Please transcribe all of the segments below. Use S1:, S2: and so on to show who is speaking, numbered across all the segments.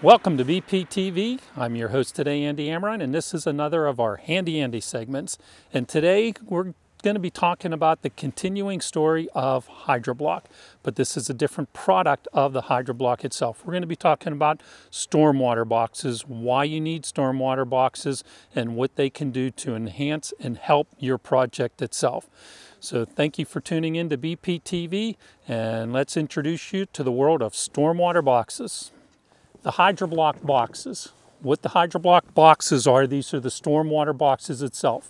S1: Welcome to BPTV. I'm your host today, Andy Amaron, and this is another of our Handy Andy segments. And today we're going to be talking about the continuing story of HydroBlock, but this is a different product of the HydroBlock itself. We're going to be talking about StormwaterBoxes, why you need StormwaterBoxes, and what they can do to enhance and help your project itself. So thank you for tuning in to BPTV, and let's introduce you to the world of StormwaterBoxes. The HydroBlock boxes. What the HydroBlock boxes are, these are the stormwater boxes itself.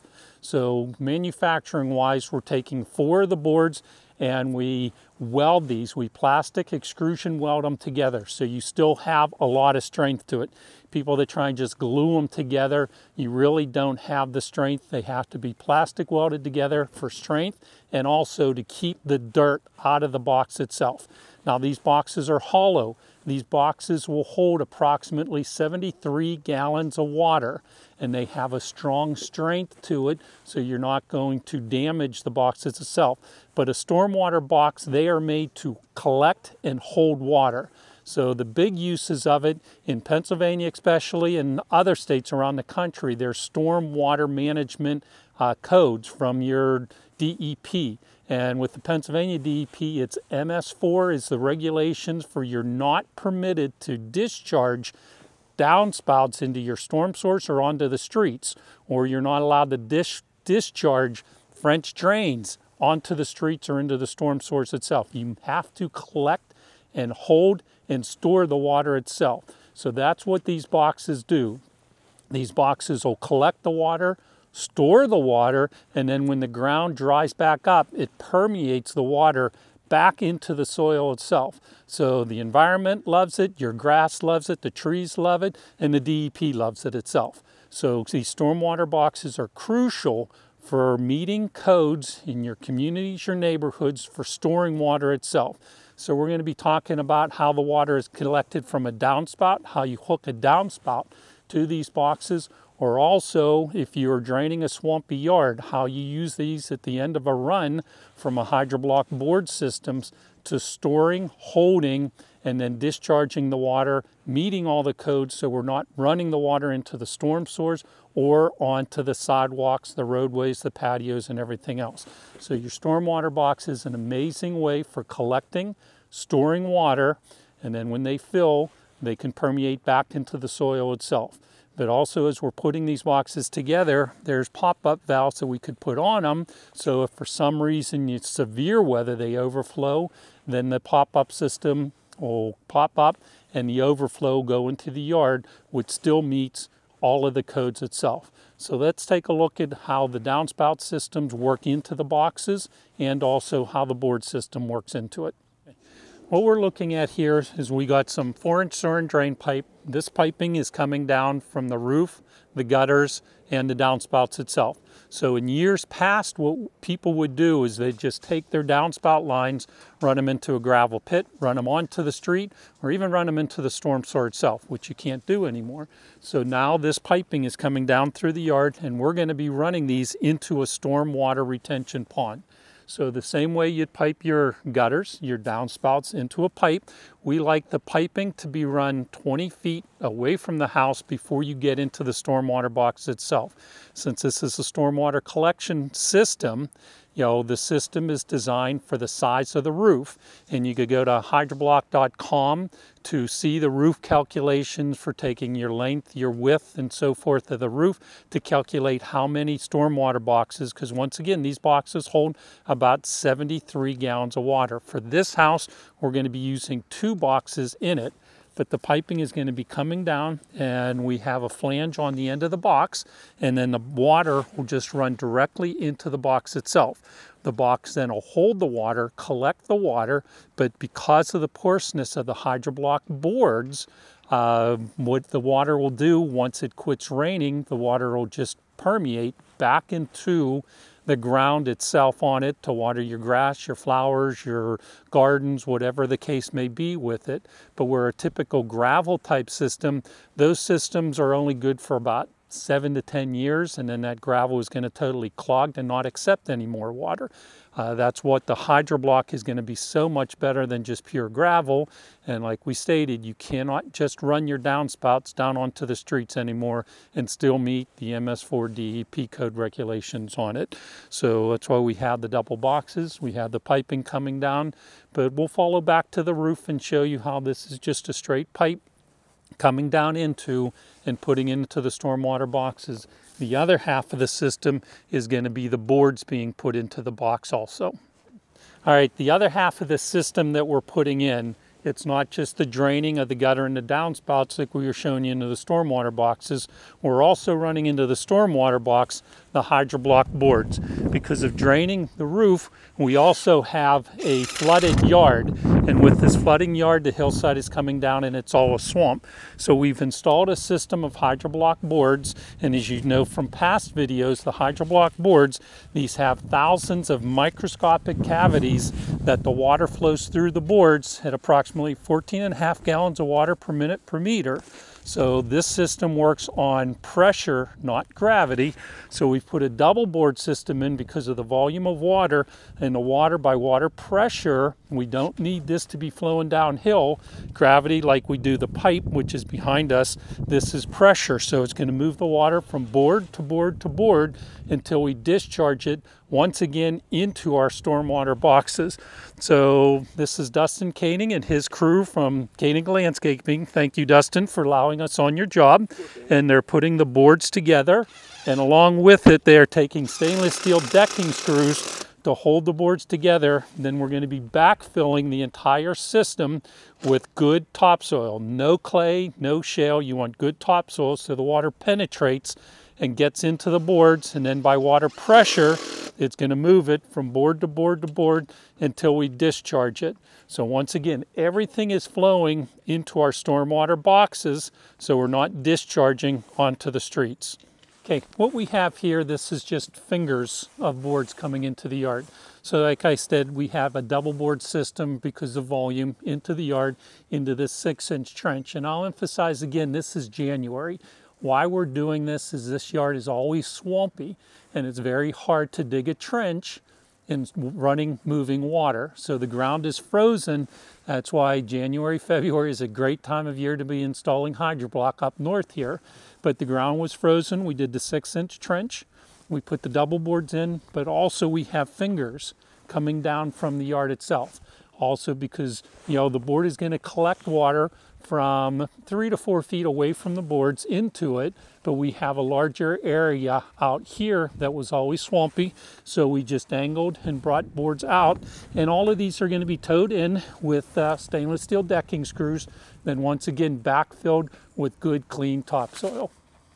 S1: So manufacturing wise, we're taking 4 of the boards and we weld these. We plastic extrusion weld them together. So you still have a lot of strength to it. People that try and just glue them together, you really don't have the strength. They have to be plastic welded together for strength and also to keep the dirt out of the box itself. Now these boxes are hollow. These boxes will hold approximately 73 gallons of water, and they have a strong strength to it, so you're not going to damage the boxes itself. But a stormwater box, they are made to collect and hold water. So the big uses of it in Pennsylvania especially and other states around the country, there's stormwater management codes from your DEP. And with the Pennsylvania DEP, it's MS4 is the regulations for you're not permitted to discharge downspouts into your storm source or onto the streets, or you're not allowed to discharge French drains onto the streets or into the storm source itself. You have to collect and hold and store the water itself. So that's what these boxes do. These boxes will collect the water, store the water, and then when the ground dries back up, it permeates the water back into the soil itself. So the environment loves it, your grass loves it, the trees love it, and the DEP loves it itself. So these stormwater boxes are crucial for meeting codes in your communities, your neighborhoods, for storing water itself. So we're going to be talking about how the water is collected from a downspout, how you hook a downspout to these boxes, or also if you're draining a swampy yard, how you use these at the end of a run from a HydroBlock board systems to storing, holding, and then discharging the water, meeting all the codes so we're not running the water into the storm source or onto the sidewalks, the roadways, the patios, and everything else. So your stormwater box is an amazing way for collecting, storing water, and then when they fill, they can permeate back into the soil itself. But also as we're putting these boxes together, there's pop-up valves that we could put on them. So if for some reason it's severe weather, they overflow, then the pop-up system will pop up and the overflow go into the yard, which still meets all of the codes itself. So let's take a look at how the downspout systems work into the boxes and also how the board system works into it. What we're looking at here is we got some 4-inch sewer and drain pipe. This piping is coming down from the roof, the gutters, and the downspouts itself. So in years past, what people would do is they'd just take their downspout lines, run them into a gravel pit, run them onto the street, or even run them into the storm sewer itself, which you can't do anymore. So now this piping is coming down through the yard, and we're going to be running these into a storm water retention pond. So the same way you'd pipe your gutters, your downspouts into a pipe, we like the piping to be run 20 feet away from the house before you get into the stormwater box itself. Since this is a stormwater collection system, the system is designed for the size of the roof, and you could go to hydroblock.com to see the roof calculations for taking your length, your width, and so forth of the roof to calculate how many stormwater boxes, because once again, these boxes hold about 73 gallons of water. For this house, we're going to be using 2 boxes in it, but the piping is going to be coming down and we have a flange on the end of the box, and then the water will just run directly into the box itself. The box then will hold the water, collect the water, but because of the porousness of the HydroBlock boards, what the water will do once it quits raining, the water will just permeate back into the ground itself on it to water your grass, your flowers, your gardens, whatever the case may be with it. But where a typical gravel type system, those systems are only good for about 7 to 10 years, and then that gravel is going to totally clog and not accept any more water. That's what the HydroBlock is going to be so much better than just pure gravel. And like we stated, you cannot just run your downspouts down onto the streets anymore and still meet the MS4 DEP code regulations on it. So that's why we have the double boxes. We have the piping coming down, but we'll follow back to the roof and show you how this is just a straight pipe coming down into and putting into the stormwater boxes. The other half of the system is going to be the boards being put into the box also. All right, the other half of the system that we're putting in, it's not just the draining of the gutter and the downspouts like we were showing you into the stormwater boxes. We're also running into the stormwater box the HydroBlock boards. Because of draining the roof, we also have a flooded yard. And with this flooding yard, the hillside is coming down and it's all a swamp. So we've installed a system of HydroBlock boards. And as you know from past videos, the HydroBlock boards, these have thousands of microscopic cavities that the water flows through the boards at approximately 14.5 gallons of water per minute per meter. So this system works on pressure, not gravity. So we've put a double board system in because of the volume of water and the water by water pressure. We don't need this to be flowing downhill. Gravity, like we do the pipe, which is behind us, this is pressure. So it's going to move the water from board to board to board until we discharge it once again into our stormwater boxes. So this is Dustin Koenig and his crew from Koenig Landscaping. Thank you, Dustin, for allowing us on your job. And they're putting the boards together, and along with it they're taking stainless steel decking screws to hold the boards together. Then we're going to be backfilling the entire system with good topsoil. No clay, no shale. You want good topsoil so the water penetrates and gets into the boards, and then by water pressure it's going to move it from board to board to board until we discharge it. So once again, everything is flowing into our stormwater boxes, so we're not discharging onto the streets. Okay, what we have here, this is just fingers of boards coming into the yard. So like I said, we have a double board system because of volume into the yard, into this 6-inch trench. And I'll emphasize again, this is January. Why we're doing this is this yard is always swampy and it's very hard to dig a trench in running, moving water. So the ground is frozen. That's why January, February is a great time of year to be installing HydroBlock up north here. But the ground was frozen. We did the 6-inch trench. We put the double boards in, but also we have fingers coming down from the yard itself. Also because, you know, the board is going to collect water from 3 to 4 feet away from the boards into it, but we have a larger area out here that was always swampy, so we just angled and brought boards out, and all of these are going to be towed in with stainless steel decking screws, then once again backfilled with good clean topsoil.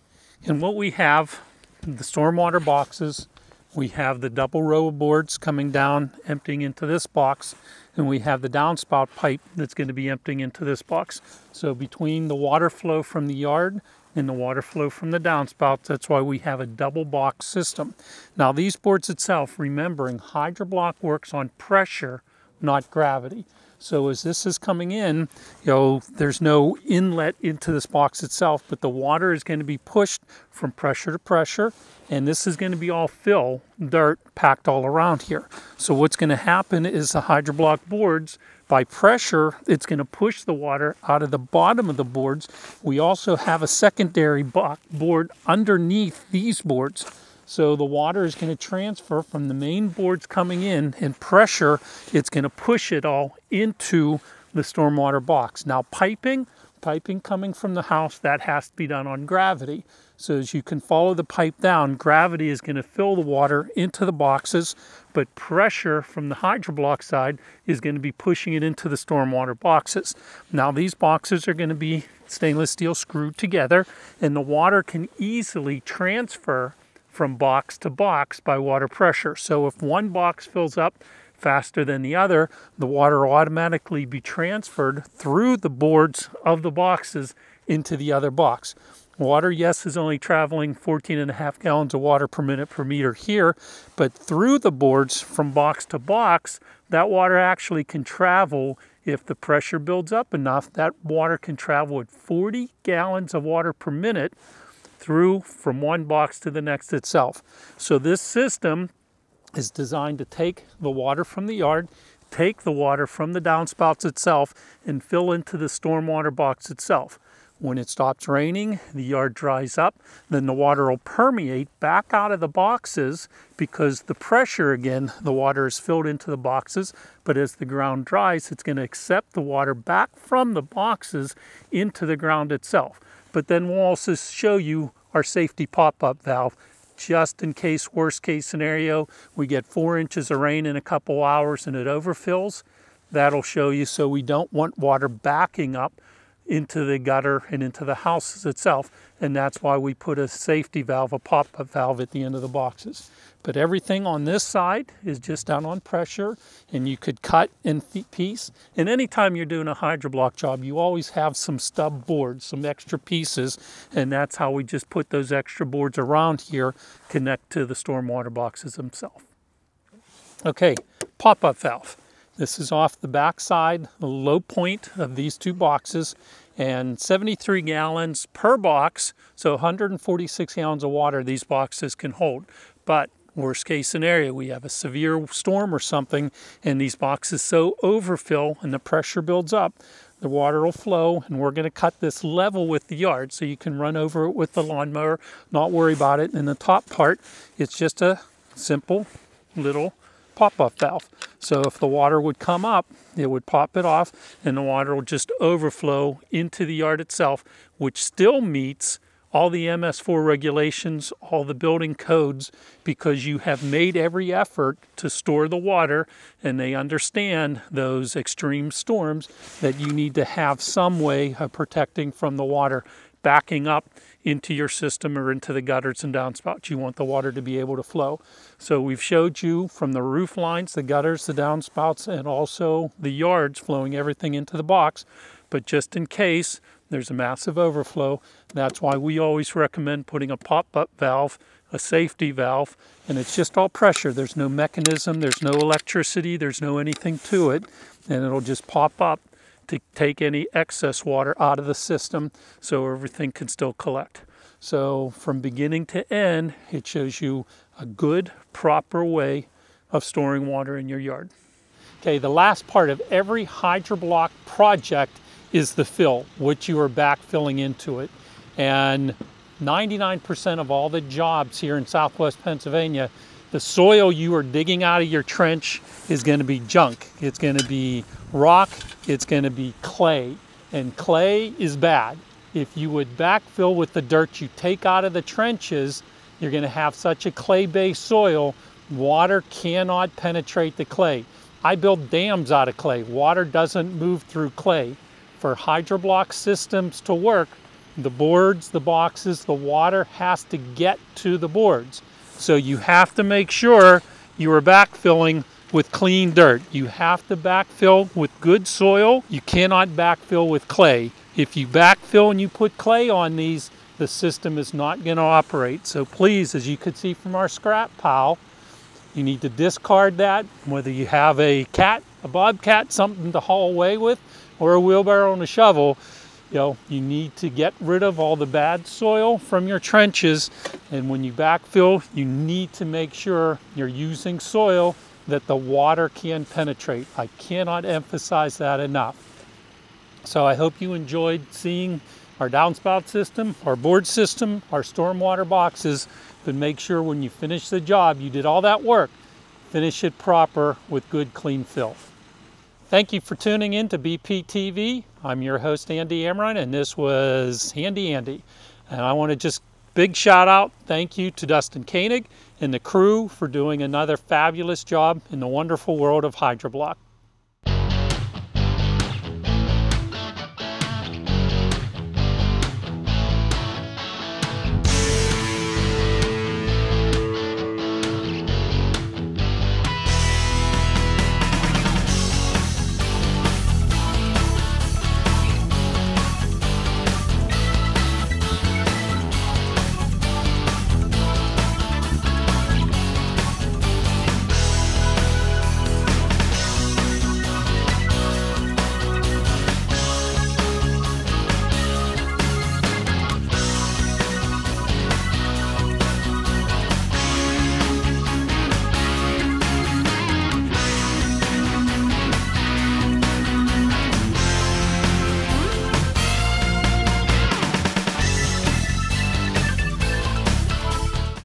S1: And what we have, the stormwater boxes, we have the double row of boards coming down, emptying into this box, and we have the downspout pipe that's going to be emptying into this box. So between the water flow from the yard and the water flow from the downspouts, that's why we have a double box system. Now these boards itself, remembering HydroBlock works on pressure, not gravity. So as this is coming in, you know, there's no inlet into this box itself, but the water is going to be pushed from pressure to pressure, and this is going to be all fill, dirt packed all around here. So what's going to happen is the HydroBlock boards, by pressure, it's going to push the water out of the bottom of the boards. We also have a secondary board underneath these boards. So the water is going to transfer from the main boards coming in, and pressure, it's going to push it all into the stormwater box. Now piping coming from the house, that has to be done on gravity. So as you can follow the pipe down, gravity is going to fill the water into the boxes, but pressure from the HydroBlock side is going to be pushing it into the stormwater boxes. Now these boxes are going to be stainless steel screwed together, and the water can easily transfer from box to box by water pressure. So if one box fills up faster than the other, the water will automatically be transferred through the boards of the boxes into the other box. Water, yes, is only traveling 14.5 gallons of water per minute per meter here, but through the boards from box to box, that water actually can travel, if the pressure builds up enough, that water can travel at 40 gallons of water per minute through from one box to the next itself. So this system is designed to take the water from the yard, take the water from the downspouts itself, and fill into the stormwater box itself. When it stops raining, the yard dries up, then the water will permeate back out of the boxes because the pressure, again, the water is filled into the boxes, but as the ground dries, it's going to accept the water back from the boxes into the ground itself. But then we'll also show you our safety pop-up valve, just in case, worst case scenario, we get 4 inches of rain in a couple hours and it overfills. That'll show you, so we don't want water backing up into the gutter and into the houses itself, and that's why we put a safety valve, a pop-up valve at the end of the boxes. But everything on this side is just down on pressure, and you could cut in piece. And anytime you're doing a hydroblock job, you always have some stub boards, some extra pieces, and that's how we just put those extra boards around here, connect to the stormwater boxes themselves. Okay, pop-up valve. This is off the back side, the low point of these two boxes, and 73 gallons per box, so 146 gallons of water these boxes can hold. But worst case scenario, we have a severe storm or something, and these boxes so overfill and the pressure builds up, the water will flow, and we're going to cut this level with the yard so you can run over it with the lawnmower, not worry about it. And the top part, it's just a simple little pop-up valve. So if the water would come up, it would pop it off and the water will just overflow into the yard itself, which still meets all the MS4 regulations, all the building codes, because you have made every effort to store the water, and they understand those extreme storms that you need to have some way of protecting from the water backing up into your system or into the gutters and downspouts. You want the water to be able to flow. So we've showed you from the roof lines, the gutters, the downspouts, and also the yards flowing everything into the box. But just in case there's a massive overflow, that's why we always recommend putting a pop-up valve, a safety valve, and it's just all pressure. There's no mechanism, there's no electricity, there's no anything to it, and it'll just pop up to take any excess water out of the system so everything can still collect. So from beginning to end, it shows you a good, proper way of storing water in your yard. Okay, the last part of every hydroblock project is the fill, which you are backfilling into it. And 99% of all the jobs here in Southwest Pennsylvania, the soil you are digging out of your trench is going to be junk. It's going to be rock, it's going to be clay, and clay is bad. If you would backfill with the dirt you take out of the trenches, you're going to have such a clay-based soil, water cannot penetrate the clay. I build dams out of clay. Water doesn't move through clay. For hydroblock systems to work, the boards, the boxes, the water has to get to the boards. So you have to make sure you are backfilling with clean dirt. You have to backfill with good soil. You cannot backfill with clay. If you backfill and you put clay on these, the system is not going to operate. So please, as you could see from our scrap pile, you need to discard that, whether you have a cat, a bobcat, something to haul away with, or a wheelbarrow and a shovel. You need to get rid of all the bad soil from your trenches, and when you backfill, you need to make sure you're using soil that the water can penetrate. I cannot emphasize that enough. So I hope you enjoyed seeing our downspout system, our board system, our stormwater boxes, but make sure when you finish the job, you did all that work, finish it proper with good clean fill. Thank you for tuning in to BPTV. I'm your host, Andy Amrine, and this was Handy Andy. And I want to just big shout out, thank you to Dustin Koenig and the crew for doing another fabulous job in the wonderful world of hydroblock.